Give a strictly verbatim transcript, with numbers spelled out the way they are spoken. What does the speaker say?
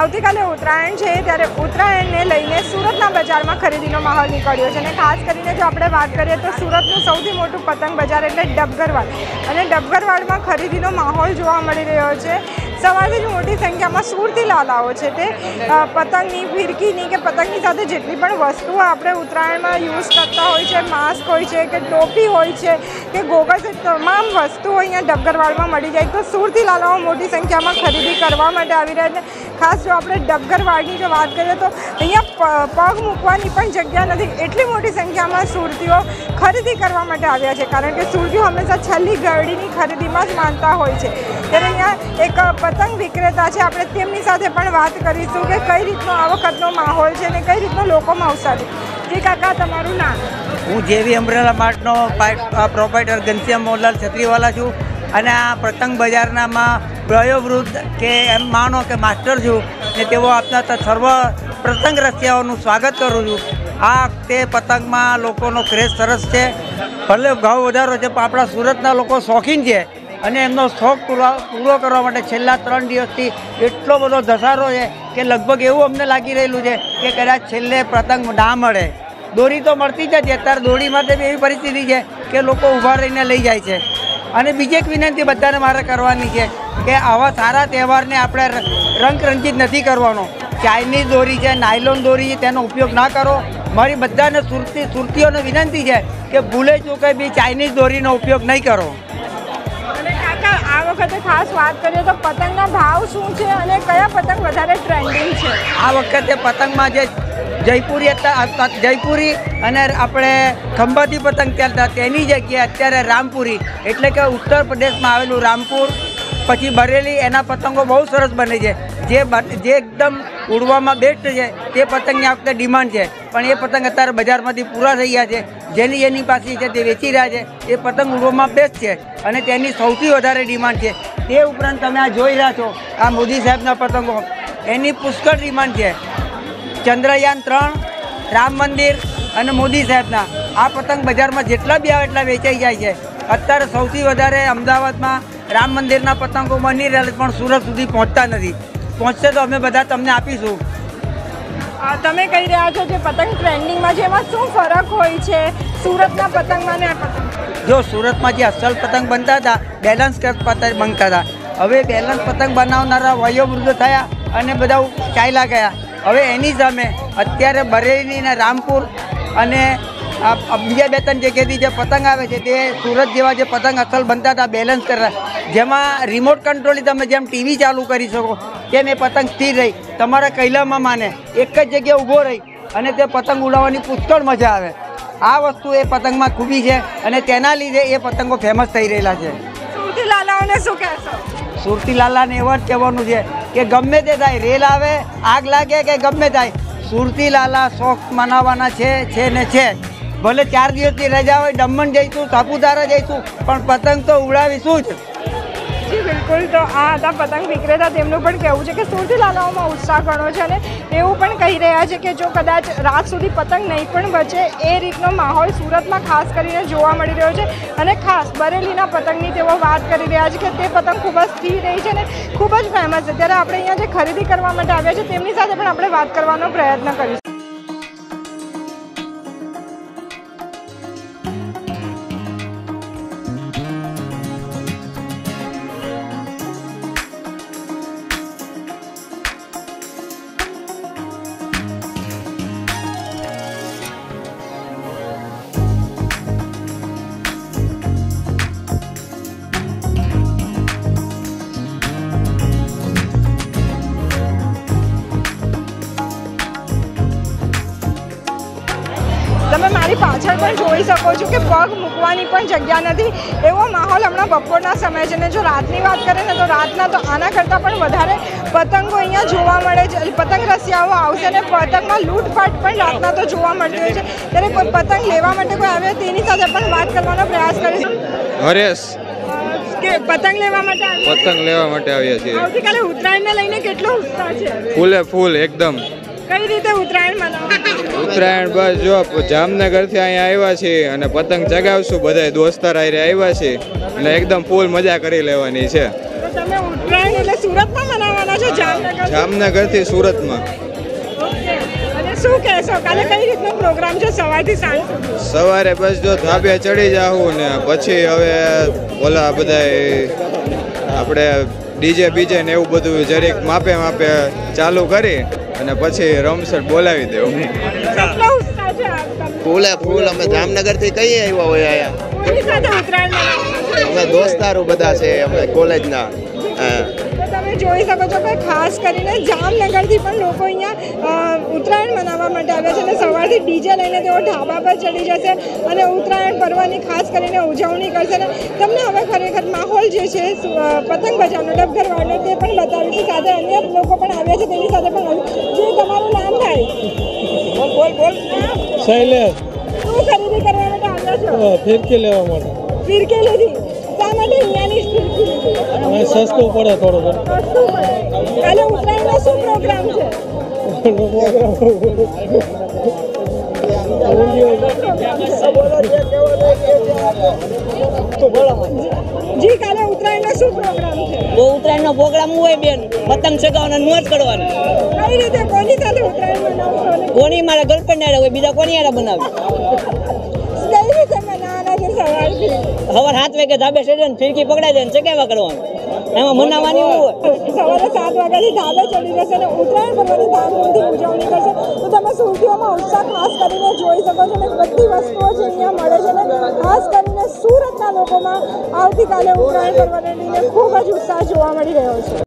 આવતીકાલે ઉત્તરાયણ છે ત્યારે ઉત્તરાયણને લઈને સુરતના બજારમાં ખરીદીનો માહોલ નીકળ્યો છે અને ખાસ કરીને જો આપણે વાત કરીએ તો સુરતનું સૌથી મોટું પતંગ બજાર એટલે ડબગરવાડ અને ડબગરવાડમાં ખરીદીનો માહોલ જોવા મળી રહ્યો છે। સવારથી જ મોટી સંખ્યામાં સુરતી લાલાઓ છે તે પતંગની ફિરકીની કે પતંગની સાથે જેટલી પણ વસ્તુઓ આપણે ઉત્તરાયણમાં યુઝ કરતા હોય છે, માસ્ક હોય છે કે ટોપી હોય છે કે ગોગલ્સ, તમામ વસ્તુઓ અહીંયા ડબગરવાડમાં મળી જાય તો સુરતી લાલાઓ મોટી સંખ્યામાં ખરીદી કરવા માટે આવી રહ્યા છે। ખાસ જો આપણે ડબગરવાડની જો વાત કરીએ તો અહીંયા પગ મૂકવાની પણ જગ્યા નથી, એટલી મોટી સંખ્યામાં સુરતીઓ ખરીદી કરવા માટે આવ્યા છે કારણ કે સુરતીઓ હંમેશા છેલ્લી ઘડીની ખરીદીમાં જ માનતા હોય છે। ત્યારે અહીંયા એક પતંગ વિક્રેતા છે, આપણે તેમની સાથે પણ વાત કરીશું કે કઈ રીતનો આ વખતનો માહોલ છે અને કઈ રીતનો લોકોમાં ઉત્સાહ છે। જી કાકા, તમારું નામ? હું જેવી અમરેલા માર્ટનો પ્રોપાઇટર ઘનશ્યામ મોહનલાલ છત્રીવાલા છું અને આ પતંગ બજારનામાં વયોવૃદ્ધ કે એમ માનો કે માસ્ટર છું ને તેઓ આપના સર્વ પતંગ રસિયાઓનું સ્વાગત કરું છું। આ તે પતંગમાં લોકોનો ક્રેઝ સરસ છે, ભલે ભાવ વધારો છે પણ આપણા સુરતના લોકો શોખીન છે અને એમનો શોખ પૂરો પૂરો કરવા માટે છેલ્લા ત્રણ દિવસથી એટલો બધો ધસારો છે કે લગભગ એવું અમને લાગી રહેલું છે કે કદાચ છેલ્લે પતંગ ના મળે। દોરી તો મળતી જ છે, અત્યારે દોરી માટે બી એવી પરિસ્થિતિ છે કે લોકો ઊભા રહીને લઈ જાય છે। અને બીજી એક વિનંતી બધાને મારે કરવાની છે કે આવા સારા તહેવારને આપણે રંગરંજિત નથી કરવાનો। ચાઇનીઝ દોરી છે, નાયલોન દોરી છે, તેનો ઉપયોગ ના કરો। મારી બધાને સુરતી સુરતીઓને વિનંતી છે કે ભૂલે ચૂકે બી ચાઇનીઝ દોરીનો ઉપયોગ નહીં કરો। આ વખતે ખાસ વાત કરીએ તો પતંગના ભાવ શું છે અને કયા પતંગ વધારે ટ્રેન્ડિંગ છે? આ વખતે પતંગમાં જે જયપુરી જયપુરી અને આપણે ખંભાતી પતંગ ચાલતા તેની જગ્યાએ અત્યારે રામપુરી એટલે કે ઉત્તર પ્રદેશમાં આવેલું રામપુર પછી બરેલી એના પતંગો બહુ સરસ બને છે। જે જે એકદમ ઉડવામાં બેસ્ટ છે તે પતંગની આ વખતે ડિમાન્ડ છે પણ એ પતંગ અત્યારે બજારમાંથી પૂરા થઈ ગયા છે। જેની જેની પાસે છે તે વેચી રહ્યા છે। એ પતંગ ઉડવામાં બેસ્ટ છે અને તેની સૌથી વધારે ડિમાન્ડ છે। તે ઉપરાંત તમે આ જોઈ રહ્યા છો આ મોદી સાહેબના પતંગો, એની પુષ્કળ ડિમાન્ડ છે। ચંદ્રયાન ત્રણ, રામ મંદિર અને મોદી સાહેબના આ પતંગ બજારમાં જેટલા બી આવે એટલા વેચાઈ જાય છે। અત્યારે સૌથી વધારે અમદાવાદમાં રામ મંદિરના પતંગો બની રહ્યા પણ સુરત સુધી પહોંચતા નથી। પહોંચશે તો અમે બધા તમને આપીશું। તમે કહી રહ્યા છો જે પતંગ ટ્રેન્ડિંગમાં છે એમાં શું ફરક હોય છે સુરતના પતંગમાં ને આ પતંગ? જો સુરતમાં જે અસલ પતંગ બનતા હતા બેલેન્સ પતંગ બનતા હતા, હવે બેલેન્સ પતંગ બનાવનારા વયોવૃદ્ધ થયા અને બધા ચાલ્યા ગયા। હવે એની સામે અત્યારે બરેલી અને રામપુર અને બીજા બે ત્રણ જગ્યાએથી જે પતંગ આવે છે તે સુરત જેવા જે પતંગ અસલ બનતા હતા બેલેન્સ કરવા, જેમાં રિમોટ કંટ્રોલથી તમે જેમ ટીવી ચાલુ કરી શકો તેમ એ પતંગ સ્થિર રહી તમારા કૈલામાં માને એક જ જગ્યાએ ઊભો રહી અને તે પતંગ ઉડાવવાની પુષ્કળ મજા આવે। આ વસ્તુ એ પતંગમાં ખૂબી છે અને તેના લીધે એ પતંગો ફેમસ થઈ રહેલા છે। સુરતી લાલાઓને શું કહેશો? સુરતી લાલાને એવું જ કહેવાનું છે કે ગમે તે થાય, રેલ આવે, આગ લાગે કે ગમે થાય, સુરતી લાલા શોખ મનાવવાના છે છે ને છે। ભલે ચાર દિવસની રજા હોય, દમણ જઈશું, સાપુતારા જઈશું પણ પતંગ તો ઉડાવીશું જ। જી બિલકુલ, તો આ હતા પતંગ વિક્રેતા, તેમનું પણ કહેવું છે કે સુરતી લાલાઓમાં ઉત્સાહ ઘણો છે અને એવું પણ કહી રહ્યા છે કે જો કદાચ રાત સુધી પતંગ નહીં પણ બચે એ રીતનો માહોલ સુરતમાં ખાસ કરીને જોવા મળી રહ્યો છે। અને ખાસ બરેલીના પતંગની તેઓ વાત કરી રહ્યા છે કે તે પતંગ ખૂબ જ સ્થિર રહી છે અને ખૂબ જ ફેમસ છે। ત્યારે આપણે અહીંયા જે ખરીદી કરવા માટે આવ્યા છે તેમની સાથે પણ આપણે વાત કરવાનો પ્રયત્ન કરીશું। તમે મારી પાછળ પણ જોઈ શકો છો કે પગ મૂકવાની પણ જગ્યા નથી, એવો માહોલ હમણાં બપોરના સમય છે। ને જો રાતની વાત કરીએ ને તો રાતના તો આના કરતાં પણ વધારે પતંગો અહીંયા જોવા મળે છે। પતંગ રસિયાઓ આવશે અને પતંગમાં લૂંટફાટ પણ રાતના તો જોવા મળતી હોય છે। ત્યારે કોઈ પતંગ લેવા માટે કોઈ આવે તેની સાથે પણ વાત કરવાનો પ્રયાસ કરીશું। હરેશ કે પતંગ લેવા માટે આવ્યા? પતંગ લેવા માટે આવ્યા છીએ। આવતીકાલે ઉત્તરાયણને લઈને કેટલો ઉત્સાહ છે? ફૂલે ફૂલ એકદમ। કઈ રીતે ઉત્તરાયણ મનાવો? ઉત્તરાયણ બસ જો જામનગરથી અહીંયા આવ્યા છીએ અને પતંગ ચગાવશું, બધા દોસ્તાર આરે આવ્યા છે અને એકદમ ફૂલ મજા કરી લેવાની છે। તમે ઉત્તરાયણ એટલે સુરતમાં મનાવવાના છો? જામનગર જામનગરથી સુરતમાં. ઓકે. અને શું કહેશો કાલે કઈ રીતનો પ્રોગ્રામ છે સવારથી સાંજ સુધી? સવારે બસ જો ધાબે ચડી જાવું ને પછી હવે ઓલા બધા આપણે ડીજે બીજે ને એવું બધું જરીક માપે માપે ચાલુ કરી અને પછી રમસર બોલાવી દેવું. કેટલો ઉત્સાહ છે આ તમને? ફૂલે ફૂલ અમે જામનગરથી કઈ આવ્યા હોય અહીંયા. કોની સાથે ઉત્તરાયણ મનાવો છો? અમે દોસ્તારો બધા છે અમે કોલેજના. હા. તો તમે જોઈ શકો છો કે ખાસ કરીને જામનગરથી પણ લોકો અહીંયા અ, ઉત્તરાયણ મનાવવા માટે આવ્યા છે અને સવારથી ડીજે લઈને તેઓ ઢાબા પર ચડી જશે અને ઉત્તરાયણ પર્વની ખાસ કરીને ઉજવણી કરશે અને તમને હવે ખરેખર માહોલ જે છે સુ- અ, પતંગ બજારનો ડબગરવાડનો તે પણ બતાવીશું. સાથે અન્ય લોકો પણ આવ્યા છે તેની સાથે પણ જે તમારું નામ થાય બોલ બોલ બોલ શૈલેષ શું ખરીદી કરવા માટે આવ્યા છો? ફિરકી લેવા માટે. ફિરકી લીધી. શા માટે અહીંયાની જ ફિરકી લીધી? અહીં સસ્તું પડે થોડું ઘણું. સસ્તું પડે. કાલે ઉત્તરાયણનો શું પ્રોગ્રામ છે? જી કાલે ઉત્તરાયણનો શું પ્રોગ્રામ છે? બહુ ઉત્તરાયણનો પ્રોગ્રામ હોય બેન, પતંગ ચગાવવાનો ને મોજ કરવાની. કઈ રીતે કોની સાથે ઉત્તરાયણ મનાવશો અને કોની મારા ગર્લફ્રેન્ડ હારે હોય, બીજા કોની હારે બનાવે? કઈ રીતે મનાવવાના છે સવારથી? સવાર સાત વાગે ધાબે ચડે ને ફિરકી પકડાઈ જાય ને ચગાવ્યા કરવાનું. એમાં મનાવવાની હોય. સવારે સાત વાગ્યાથી ધાબે ચડી જશે અને ઉત્તરાયણ પર્વની ધામધૂમથી ઉજવણી કરશે. તો તમે સુરતીઓમાં ઉત્સાહ ખાસ કરીને જોઈ શકો છો અને બધી વસ્તુઓ છે અહીંયા મળે છે અને ખાસ કરીને સુરતના લોકોમાં આવતીકાલે ઉત્તરાયણ પર્વને લઈને ખૂબ જ ઉત્સાહ જોવા મળી રહ્યો છે.